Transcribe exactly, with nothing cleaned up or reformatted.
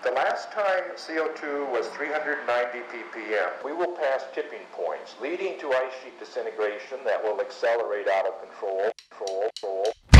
The last time C O two was three hundred ninety p p m. We will pass tipping points, leading to ice sheet disintegration that will accelerate out of control, control, control.